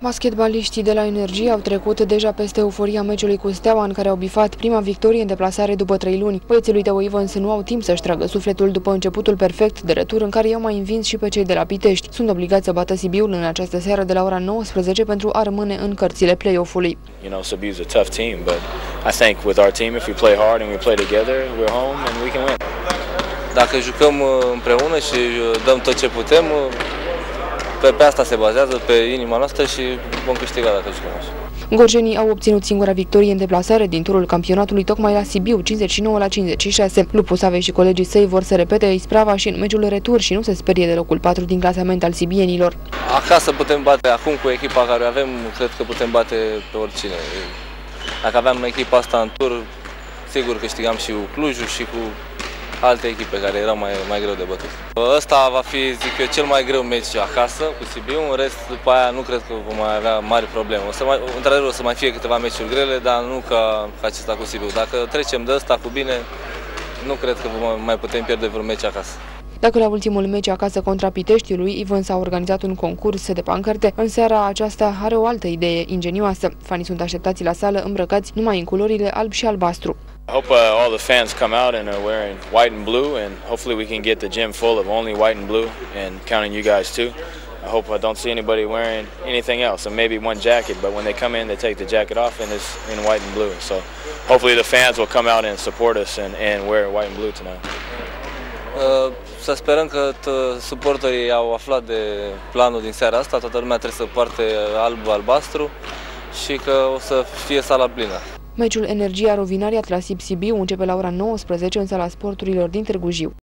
Basketbaliștii de la Energie au trecut deja peste euforia meciului cu Steaua, în care au bifat prima victorie în deplasare după 3 luni. Băieții lui Teo Ivans nu au timp să-și tragă sufletul după începutul perfect de retur, în care i-au mai învins și pe cei de la Pitești. Sunt obligați să bată Sibiul în această seară de la ora 19 pentru a rămâne în cărțile play-off-ului. Sibiu's a tough team, but I think with our team, if we play hard and we play together, we're home and we can win. Dacă jucăm împreună și dăm tot ce putem, pe asta se bazează, pe inima noastră, și vom câștiga dacă jucăm așa. Gorjenii au obținut singura victorie în deplasare din turul campionatului tocmai la Sibiu, 59-56. Lupu Savei și colegii săi vor să repete isprava și în meciul retur și nu se sperie de locul 4 din clasament al sibienilor. Acasă putem bate, acum cu echipa care avem, cred că putem bate pe oricine. Dacă aveam echipa asta în tur, sigur câștigam și cu Clujul și cu alte echipe care erau mai greu de bătut. Ăsta va fi, zic eu, cel mai greu meci acasă cu Sibiu, în rest după aia nu cred că vom mai avea mari probleme. Într-adevăr o să mai fie câteva meciuri grele, dar nu ca acesta cu Sibiu. Dacă trecem de ăsta cu bine, nu cred că mai putem pierde vreun meci acasă. Dacă la ultimul meci acasă contra Piteștiului, Ivans a organizat un concurs de pancarte, în seara aceasta are o altă idee ingenioasă. Fanii sunt așteptați la sală îmbrăcați numai în culorile alb și albastru. I hope all the fans come out and are wearing white and blue, and hopefully we can get the gym full of only white and blue, and counting you guys too. I hope I don't see anybody wearing anything else, and maybe one jacket, but when they come in, they take the jacket off and it's in white and blue. So hopefully the fans will come out and support us and wear white and blue tonight. Să sperăm că suporterii au aflat de planul din seara asta, toată lumea trebuie să poarte alb-albastru și că o să fie sala plină. Meciul Energia Rovinari Atlasib Sibiu începe la ora 19 în sala sporturilor din Târgu Jiu.